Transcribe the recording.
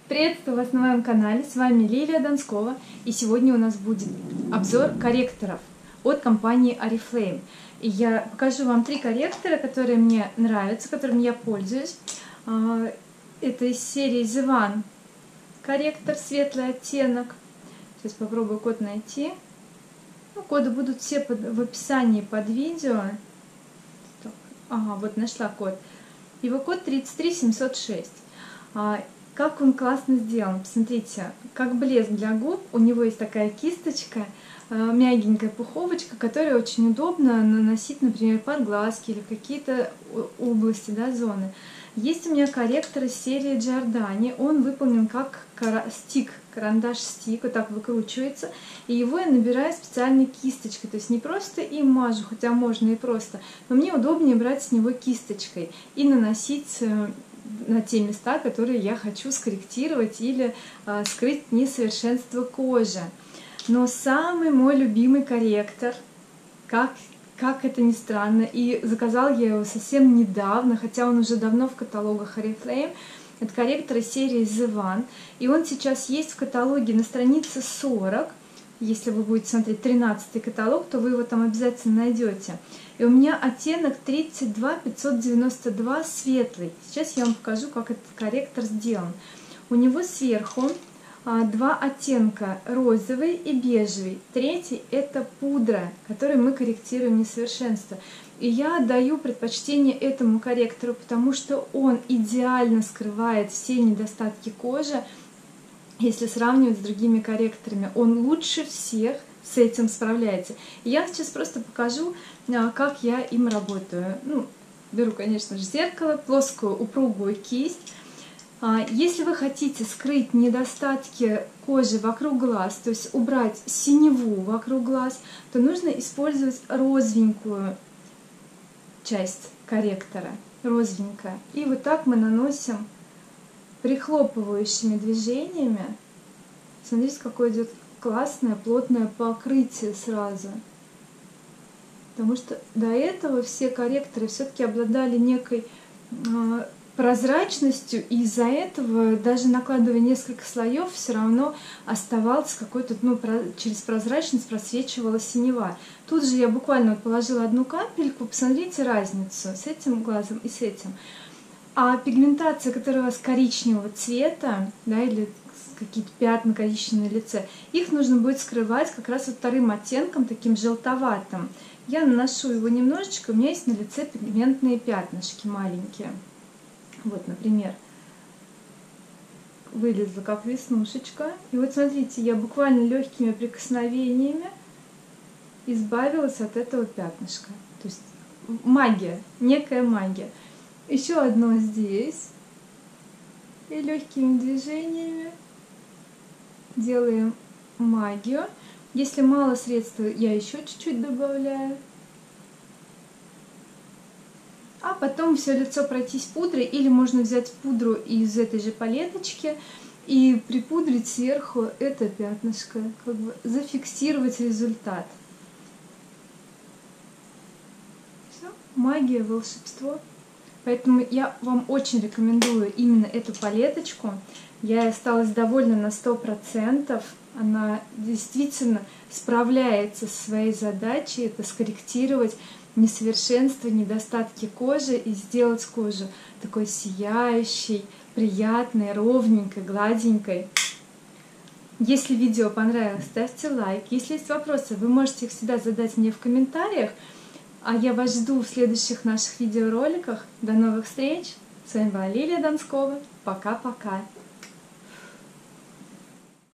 Приветствую вас на моем канале, с вами Лилия Донскова, и сегодня у нас будет обзор корректоров от компании Oriflame. И я покажу вам 3 корректора, которые мне нравятся, которыми я пользуюсь. Это из серии The One корректор, светлый оттенок. Сейчас попробую код найти. Коды будут все в описании под видео. Так, ага, вот нашла код. Его код 33706. Как он классно сделан. Посмотрите, как блеск для губ. У него есть такая кисточка, мягенькая пуховочка, которую очень удобно наносить, например, под глазки или в какие-то области, да, зоны. Есть у меня корректор из серии Giordani. Он выполнен как стик, карандаш-стик, вот так выкручивается. И его я набираю специальной кисточкой. То есть не просто им мажу, хотя можно и просто, но мне удобнее брать с него кисточкой и наносить на те места, которые я хочу скорректировать или скрыть несовершенство кожи. Но самый мой любимый корректор, как это ни странно, и заказал я его совсем недавно, хотя он уже давно в каталогах Oriflame, это корректор из серии The One, и он сейчас есть в каталоге на странице 40. Если вы будете смотреть 13-й каталог, то вы его там обязательно найдете. И у меня оттенок 32592 светлый. Сейчас я вам покажу, как этот корректор сделан. У него сверху 2 оттенка, розовый и бежевый. Третий — это пудра, которой мы корректируем несовершенство. И я отдаю предпочтение этому корректору, потому что он идеально скрывает все недостатки кожи. Если сравнивать с другими корректорами, он лучше всех с этим справляется. И я сейчас просто покажу, как я им работаю. Беру, конечно же, зеркало, плоскую упругую кисть. Если вы хотите скрыть недостатки кожи вокруг глаз, то есть убрать синеву вокруг глаз, то нужно использовать розовенькую часть корректора, розовенькая. И вот так мы наносим прихлопывающими движениями. Смотрите, какое идет классное плотное покрытие сразу. Потому что до этого все корректоры все-таки обладали некой прозрачностью, и из-за этого, даже накладывая несколько слоев, все равно оставался какой-то, через прозрачность просвечивала синева. Тут же я буквально положила одну капельку, посмотрите разницу с этим глазом и с этим. А пигментация, которая у вас коричневого цвета, да, или какие-то пятна коричневые на лице, их нужно будет скрывать как раз вот вторым оттенком, таким желтоватым. Я наношу его немножечко, у меня есть на лице пигментные пятнышки маленькие. Вот, например, вылезла как веснушечка. И вот смотрите, я буквально легкими прикосновениями избавилась от этого пятнышка. То есть магия, некая магия. Еще одно здесь. И легкими движениями делаем магию. Если мало средств, я еще чуть-чуть добавляю. А потом все лицо пройтись пудрой, или можно взять пудру из этой же палеточки и припудрить сверху это пятнышко, как бы зафиксировать результат. Все, магия, волшебство. Поэтому я вам очень рекомендую именно эту палеточку. Я осталась довольна на 100%. Она действительно справляется со своей задачей, это скорректировать несовершенства, недостатки кожи и сделать кожу такой сияющей, приятной, ровненькой, гладенькой. Если видео понравилось, ставьте лайк. Если есть вопросы, вы можете их всегда задать мне в комментариях. А я вас жду в следующих наших видеороликах. До новых встреч! С вами была Лилия Донскова. Пока-пока!